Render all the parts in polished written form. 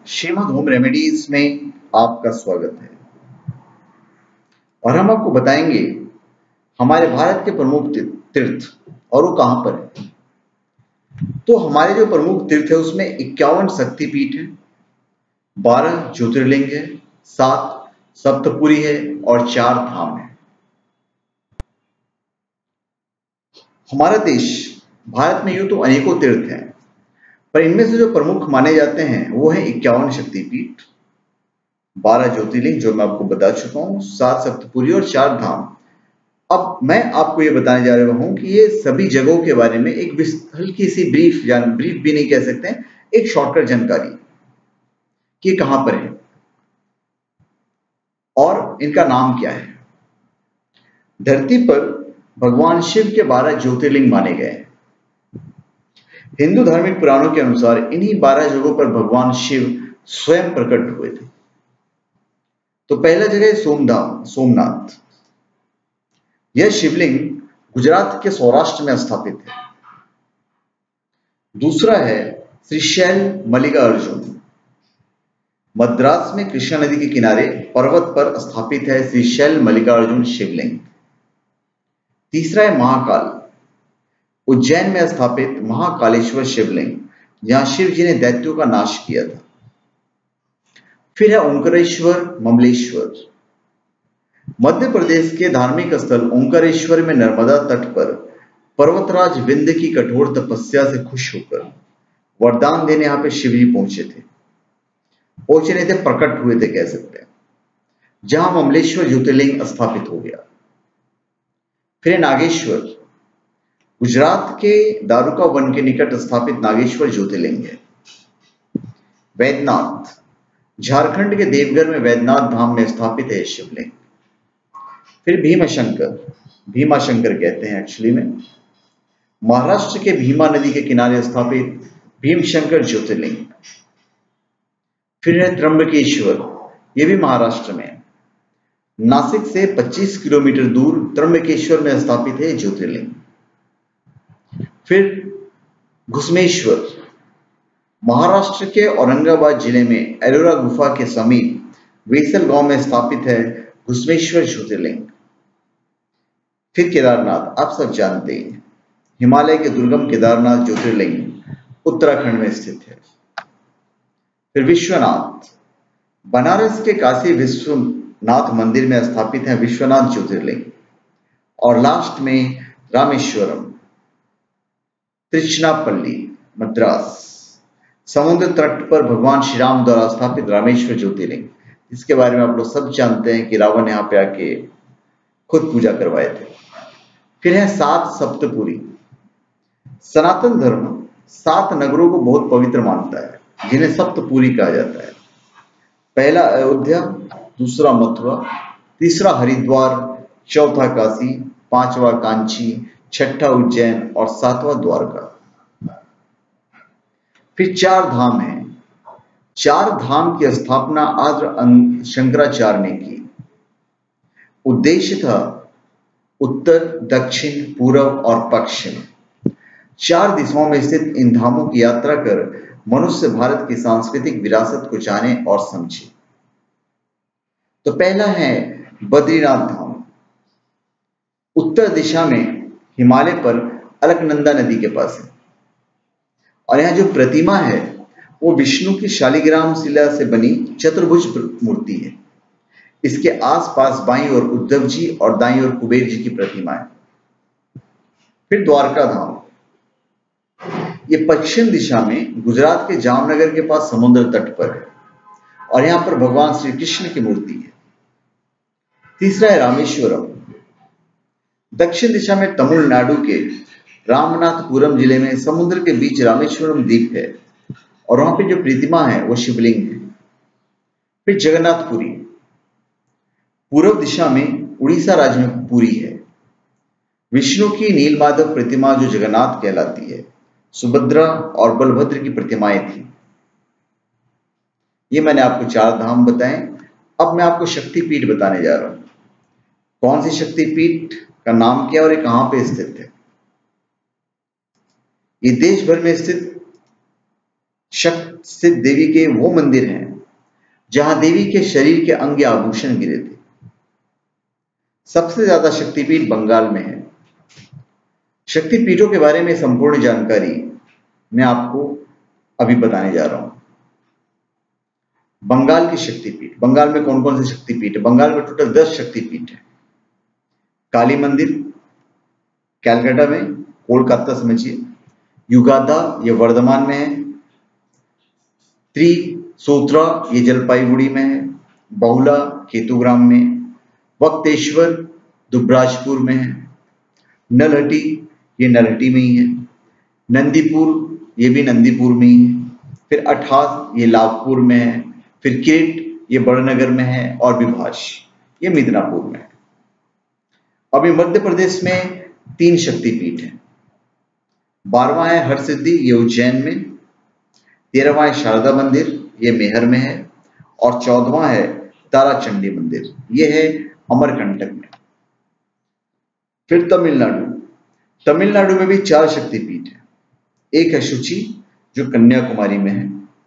Shrimad home remedies में आपका स्वागत है और हम आपको बताएंगे हमारे भारत के प्रमुख तीर्थ और वो कहां पर है। तो हमारे जो प्रमुख तीर्थ है उसमें 51 शक्तिपीठ है, 12 ज्योतिर्लिंग है, 7 सप्तपुरी है और 4 धाम है। हमारा देश भारत में यूं तो अनेकों तीर्थ हैं, पर इनमें से जो प्रमुख माने जाते हैं वो है 51 शक्तिपीठ, 12 ज्योतिर्लिंग जो मैं आपको बता चुका हूं, 7 सप्तपुरी और 4 धाम। अब मैं आपको ये बताने जा रहा हूं कि ये सभी जगहों के बारे में एक हल्की सी ब्रीफ भी नहीं कह सकते हैं, एक शॉर्टकट जानकारी कि कहां पर है और इनका नाम क्या है। धरती पर भगवान शिव के 12 ज्योतिर्लिंग माने गए हैं। हिंदू धार्मिक पुराणों के अनुसार इन्हीं 12 जगहों पर भगवान शिव स्वयं प्रकट हुए थे। तो पहला जगह है सोमनाथ। यह शिवलिंग गुजरात के सौराष्ट्र में स्थापित है। दूसरा है श्रीशैल मल्लिकार्जुन। मद्रास में कृष्णा नदी के किनारे पर्वत पर स्थापित है श्रीशैल मल्लिकार्जुन शिवलिंग। तीसरा है महाकाल। उज्जैन में स्थापित महाकालेश्वर शिवलिंग, जहां शिव जी ने दैत्यों का नाश किया था। फिर है ओंकारेश्वर ममलेश्वर। मध्य प्रदेश के धार्मिक स्थल ओंकारेश्वर में नर्मदा तट पर पर्वतराज विंध्य की कठोर तपस्या से खुश होकर वरदान देने यहां पे शिव जी पहुंचे नहीं थे, प्रकट हुए थे कह सकते हैं, जहां ममलेश्वर ज्योतिर्लिंग स्थापित हो गया। फिर नागेश्वर। गुजरात के दारुका वन के निकट स्थापित नागेश्वर ज्योतिर्लिंग है। वैद्यनाथ। झारखंड के देवघर में वैद्यनाथ धाम में स्थापित है शिवलिंग। फिर भीमाशंकर कहते हैं एक्चुअली में, महाराष्ट्र के भीमा नदी के किनारे स्थापित भीमशंकर ज्योतिर्लिंग। फिर है त्र्यंबकेश्वर, यह भी महाराष्ट्र में है। नासिक से 25 किलोमीटर दूर त्र्यंबकेश्वर में स्थापित है ज्योतिर्लिंग। फिर घुसमेश्वर, महाराष्ट्र के औरंगाबाद जिले में एलोरा गुफा के समीप वेसल गांव में स्थापित है घुसमेश्वर ज्योतिर्लिंग। फिर केदारनाथ, आप सब जानते हैं, हिमालय के दुर्गम केदारनाथ ज्योतिर्लिंग उत्तराखंड में स्थित है। फिर विश्वनाथ, बनारस के काशी विश्वनाथ मंदिर में स्थापित है विश्वनाथ ज्योतिर्लिंग। और लास्ट में रामेश्वरम, त्रिचनापल्ली, मद्रास, समुद्र तट पर भगवान श्री राम द्वारा स्थापित रामेश्वर ज्योतिर्लिंग, जिसके बारे में आप लोग सब जानते हैं कि रावण यहां पे आके खुद पूजा करवाए थे। फिर है 7 सप्तपुरी। सनातन धर्म 7 नगरों को बहुत पवित्र मानता है, जिन्हें सप्तपुरी कहा जाता है। पहला अयोध्या, दूसरा मथुरा, तीसरा हरिद्वार, चौथा काशी, 5वां कांची, 6ठा उज्जैन और 7वां द्वारका। फिर 4 धाम है। 4 धाम की स्थापना आद्य शंकराचार्य ने की। उद्देश्य था उत्तर, दक्षिण, पूर्व और पश्चिम 4 दिशाओं में स्थित इन धामों की यात्रा कर मनुष्य भारत की सांस्कृतिक विरासत को जाने और समझे। तो पहला है बद्रीनाथ धाम। उत्तर दिशा में हिमालय पर अलकनंदा नदी के पास है और यहाँ जो प्रतिमा है वो विष्णु की शालिग्राम शिला से बनी चतुर्भुज मूर्ति है। इसके आसपास बाईं ओर उद्धव जी और दाईं ओर कुबेर जी की प्रतिमा है। फिर द्वारका धाम, ये पश्चिम दिशा में गुजरात के जामनगर के पास समुद्र तट पर है और यहां पर भगवान श्री कृष्ण की मूर्ति है। तीसरा है रामेश्वरम। दक्षिण दिशा में तमिलनाडु के रामनाथपुरम जिले में समुद्र के बीच रामेश्वरम द्वीप है और वहां पे जो प्रतिमा है वो शिवलिंग है। फिर जगन्नाथपुरी, पूर्व दिशा में उड़ीसा राज्य में पुरी है। विष्णु की नीलमाधव प्रतिमा जो जगन्नाथ कहलाती है, सुभद्रा और बलभद्र की प्रतिमाएं थी। ये मैंने आपको 4 धाम बताए। अब मैं आपको शक्तिपीठ बताने जा रहा हूं। कौन सी शक्तिपीठ का नाम क्या और ये कहां पे स्थित है। ये देश भर में स्थित शक्ति सिद्ध देवी के वो मंदिर हैं जहां देवी के शरीर के अंग या आभूषण गिरे थे। सबसे ज्यादा शक्तिपीठ बंगाल में है। शक्तिपीठों के बारे में संपूर्ण जानकारी मैं आपको अभी बताने जा रहा हूं। बंगाल की शक्तिपीठ, बंगाल में कौन कौन से शक्तिपीठ है? बंगाल में टोटल 10 शक्तिपीठ है। काली मंदिर कैलकाटा में, कोलकाता समझिए। युगाधा ये वर्धमान में है। त्रिसूत्रा ये जलपाईगुड़ी में है। बहुला केतुग्राम में। वक्तेश्वर दुबराजपुर में है। नलहटी ये नलहटी में ही है। नंदीपुर ये भी नंदीपुर में ही है। फिर अठास ये लाभपुर में है। फिर किरीट ये बड़नगर में है। और विभाष ये मिदनापुर में है। अभी मध्य प्रदेश में 3 शक्तिपीठ है। 12वां है हरसिद्धि ये उज्जैन में। 13वां है शारदा मंदिर ये मेहर में है। और 14वां है ताराचंडी मंदिर ये है अमरकंटक में। फिर तमिलनाडु, तमिलनाडु में भी 4 शक्तिपीठ है। एक है शुचि जो कन्याकुमारी में है।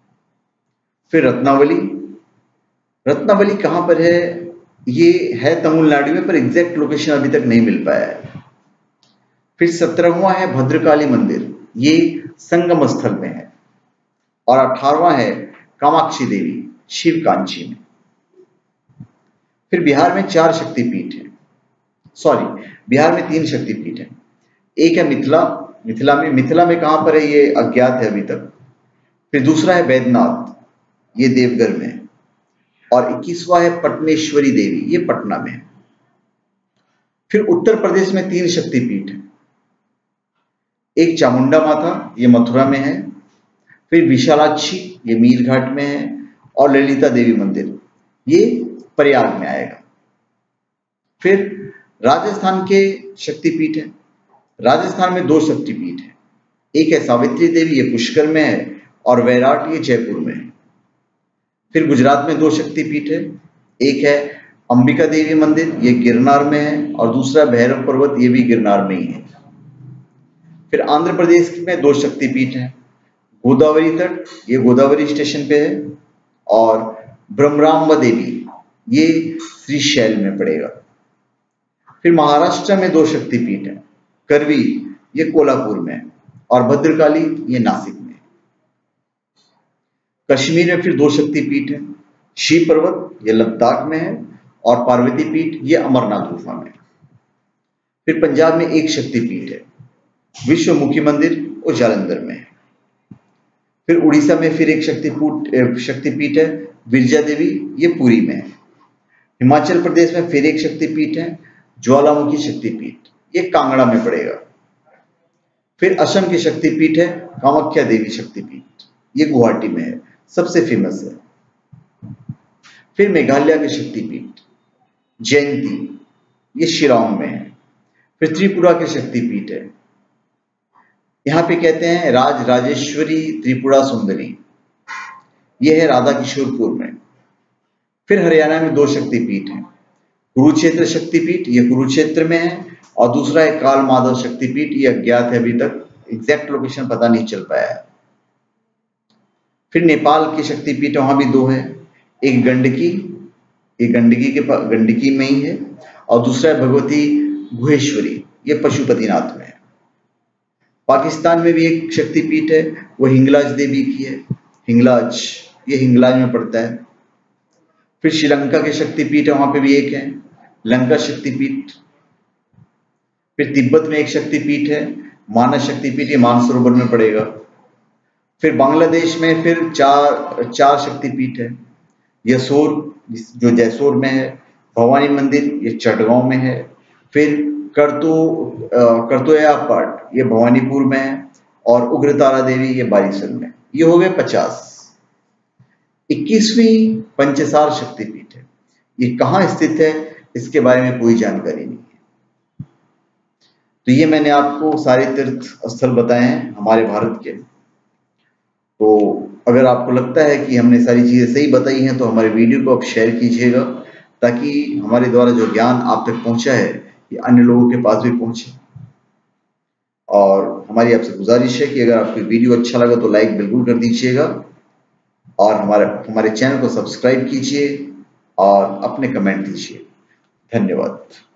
फिर रत्नावली, रत्नावली कहां पर है? ये है तमिलनाडु में, पर एग्जैक्ट लोकेशन अभी तक नहीं मिल पाया है। फिर 17वां है भद्रकाली मंदिर ये संगम स्थल में है। और 18वां है कामाक्षी देवी शिव कांची में। फिर बिहार में 4 शक्तिपीठ है। सॉरी, बिहार में 3 शक्तिपीठ है। एक है मिथिला, मिथिला में कहां पर है ये अज्ञात है अभी तक। फिर दूसरा है वैद्यनाथ ये देवघर में है। और 21वां है पटनेश्वरी देवी ये पटना में है। फिर उत्तर प्रदेश में 3 शक्तिपीठ है। एक चामुंडा माता ये मथुरा में है। फिर विशालाक्षी ये मीरघाट में है। और ललिता देवी मंदिर ये प्रयाग में आएगा। फिर राजस्थान के शक्तिपीठ है। राजस्थान में 2 शक्तिपीठ है। एक है सावित्री देवी ये पुष्कर में है। और वैराट ये जयपुर में है। फिर गुजरात में 2 शक्तिपीठ है। एक है अंबिका देवी मंदिर ये गिरनार में है। और दूसरा भैरव पर्वत ये भी गिरनार में ही है। फिर आंध्र प्रदेश में 2 शक्तिपीठ है। गोदावरी तट ये गोदावरी स्टेशन पे है। और ब्रह्मरांबा देवी ये श्रीशैल में पड़ेगा। फिर महाराष्ट्र में 2 शक्तिपीठ है। करवी ये कोल्हापुर में है। और भद्रकाली ये नासिक में है। कश्मीर में फिर 2 शक्तिपीठ है। शिव पर्वत ये लद्दाख में है। और पार्वती पीठ ये अमरनाथ गुफा में है। फिर पंजाब में 1 शक्तिपीठ है। विश्वमुखी मंदिर वो जालंधर में है। फिर उड़ीसा में फिर 1 शक्तिपीठ है। विरजा देवी ये पुरी में है। हिमाचल प्रदेश में फिर 1 शक्तिपीठ है। ज्वालामुखी शक्तिपीठ ये कांगड़ा में पड़ेगा। फिर असम की शक्तिपीठ है कामाख्या देवी शक्तिपीठ ये गुवाहाटी में है, सबसे फेमस है। फिर मेघालय की शक्तिपीठ जयंती ये शिलांग में है। फिर त्रिपुरा की शक्तिपीठ है, यहाँ पे कहते हैं राज राजेश्वरी त्रिपुरा सुंदरी, यह है राधा किशोरपुर में। फिर हरियाणा में 2 शक्तिपीठ हैं। कुरुक्षेत्र शक्तिपीठ ये कुरुक्षेत्र में है। और दूसरा है काल माधव शक्तिपीठ ये अज्ञात है, अभी तक एग्जैक्ट लोकेशन पता नहीं चल पाया है। फिर नेपाल की शक्तिपीठ वहां भी 2 है। एक गंडकी, ये गंडकी में ही है। और दूसरा है भगवती गुहेश्वरी ये पशुपतिनाथ में है। पाकिस्तान में भी एक शक्तिपीठ है, वो हिंगलाज देवी की है। हिंगलाज ये हिंगलाज में पड़ता है। फिर श्रीलंका के शक्तिपीठ है, वहां पे भी एक है लंका शक्तिपीठ। फिर तिब्बत में एक शक्तिपीठ है मानस शक्तिपीठ, ये मानसरोवर में पड़ेगा। फिर बांग्लादेश में फिर चार शक्तिपीठ है। यसोर जो जैसोर में है, भवानी मंदिर ये चटगांव में है। फिर करतोया पाट ये भवानीपुर में है। और उग्रतारा देवी ये बारिसर में। ये हो गए 50। 21वीं पंचसार शक्तिपीठ है, ये कहाँ स्थित है इसके बारे में कोई जानकारी नहीं है। तो ये मैंने आपको सारे तीर्थ स्थल बताए हैं हमारे भारत के। तो अगर आपको लगता है कि हमने सारी चीजें सही बताई हैं तो हमारे वीडियो को आप शेयर कीजिएगा, ताकि हमारे द्वारा जो ज्ञान आप तक पहुंचा है ये अन्य लोगों के पास भी पहुंचे। और हमारी आपसे गुजारिश है कि अगर आपको वीडियो अच्छा लगा तो लाइक बिल्कुल कर दीजिएगा और हमारे चैनल को सब्सक्राइब कीजिए और अपने कमेंट दीजिए। धन्यवाद।